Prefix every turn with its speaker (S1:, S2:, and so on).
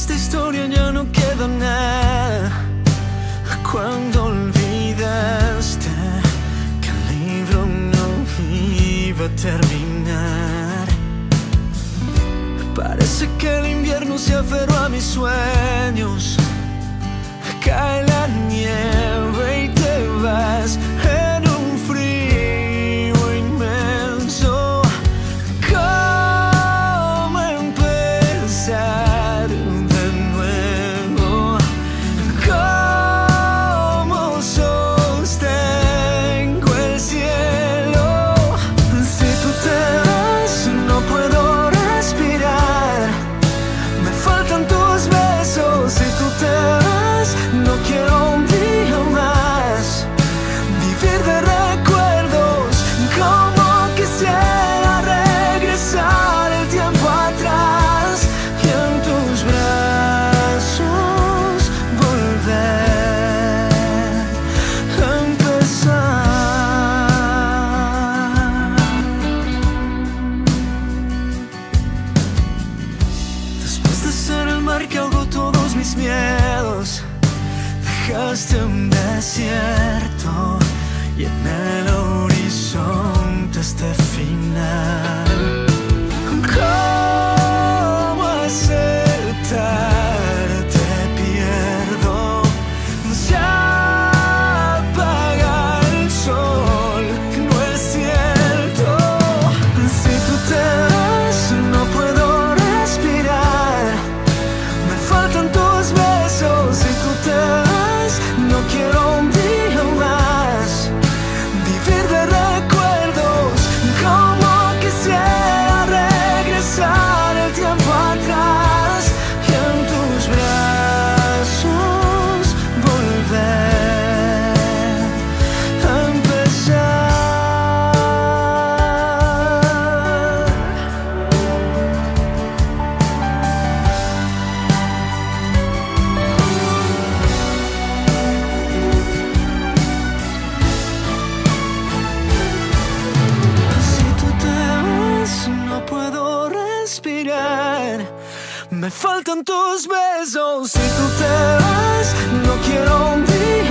S1: esta historia ya no queda nada. Cuando olvidaste que el libro no iba a terminar, parece que el invierno se aferró a mis sueños. Cae la nieve y te vas en un frío inmenso. ¿Cómo empezar de nuevo? ¿Cómo sostengo el cielo? Si tú te vas, no puedo respirar. Me faltan tus besos. Si tú te vas, no quiero un día más vivir de recuerdos. Como quisiera regresar el tiempo atrás y en tus brazos volver a empezar. Después de ser el mar que ahogó todos mis miedos, dejaste un desierto y en el horizonte este final. ¿Cómo aceptar? Te pierdo. Se apaga el sol, no es cierto. Si tú te vas, no puedo respirar. Me faltan tus besos. Si tú te vas, no quiero un día más vivir de recuerdos. Como quisiera regresar el tiempo atrás y en tus brazos volver a empezar. Si tú te vas, no puedo respirar. Me faltan tus besos. Si tú te vas, no quiero un día